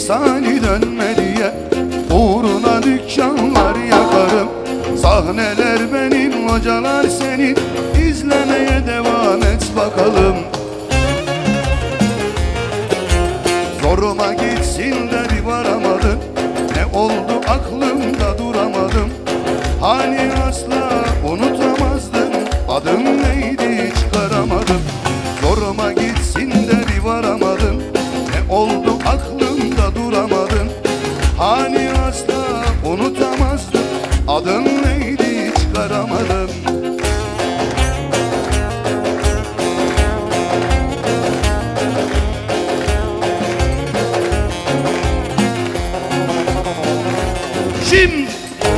misali dönme diye. Uğruna dükkanlar yakarım, sahneler benim, hocalar senin. İzlemeye devam et bakalım. Zoruma gitsin de bir varamadın, ne oldu aklımda duramadım. Hani asla unutamazdım, adım neydi çıkaramadım. Zoruma gitsin de bir varamadın, ne oldu aklımda duramadın. Hani asla unutamazdım, adın neydi çıkaramadım. Şimdi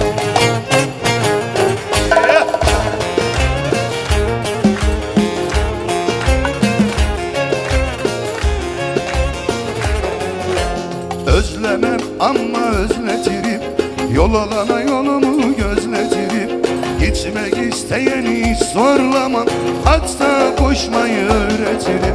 özlemem ama özletirim, yol alana yolumu gözletirim. Gitmek isteyeni hiç zorlamam, hatta koşmayı öğretirim.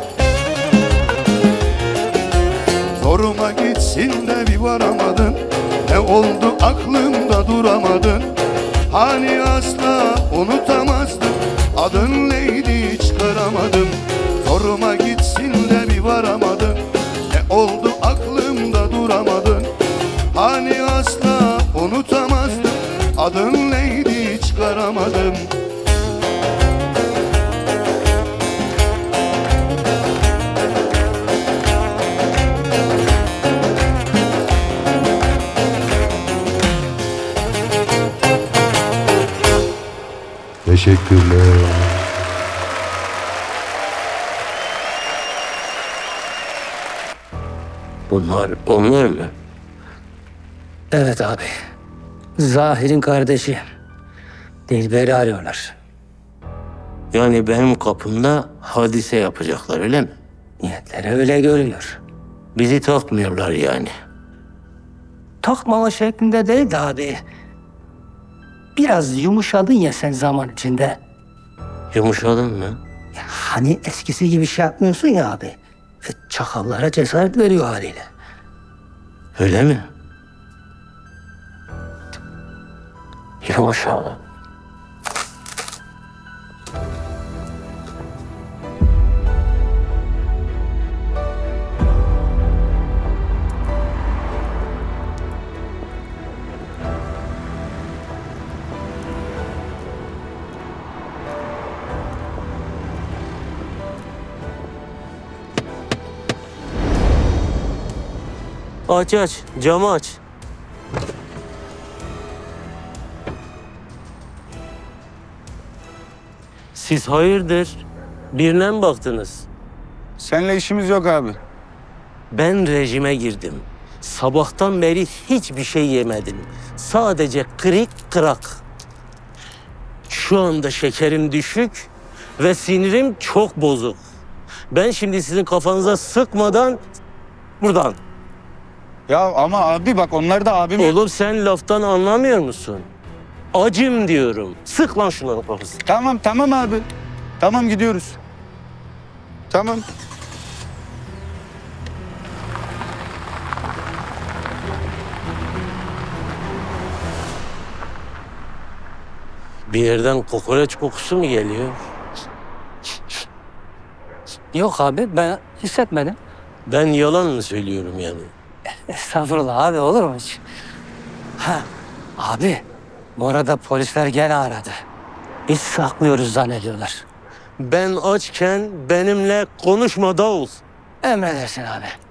Zoruma gitsin de bir varamadın, ne oldu aklımda duramadın. Hani asla unutamazdım, adın neydi çıkaramadım. Zoruma gitsin de bir varamadın, ne oldu aklımda duramadın. Hani asla unutamazdım, adın neydi çıkaramadım. Teşekkürler. Bunlar onlar mı? Evet abi. Zahir'in kardeşi. Dilber'i arıyorlar. Yani benim kapımda hadise yapacaklar, öyle mi? Niyetleri öyle görüyor. Bizi takmıyorlar yani. Takmama şeklinde değil de abi. Biraz yumuşadın ya sen zaman içinde. Yumuşadın mı? Ya hani eskisi gibi şey yapmıyorsun ya abi. Çakallara cesaret veriyor haliyle. Öyle mi? Yumuşadım. Aç aç, camı aç. Siz hayırdır? Birine mi baktınız? Seninle işimiz yok abi. Ben rejime girdim. Sabahtan beri hiçbir şey yemedim. Sadece kırık kırak. Şu anda şekerim düşük ve sinirim çok bozuk. Ben şimdi sizin kafanıza sıkmadan buradan. Ya ama abi bak onlar da abim. Oğlum sen laftan anlamıyor musun? Acım diyorum. Sık lan şunların kafasını. Tamam abi. Tamam gidiyoruz. Tamam. Bir yerden kokoreç kokusu mu geliyor? Yok abi ben hissetmedim. Ben yalan mı söylüyorum yani? Estağfurullah abi, olur mu hiç? Ha, abi bu arada polisler gene aradı. Biz saklıyoruz zannediyorlar. Ben açken benimle konuşma Davul. Emredersin abi.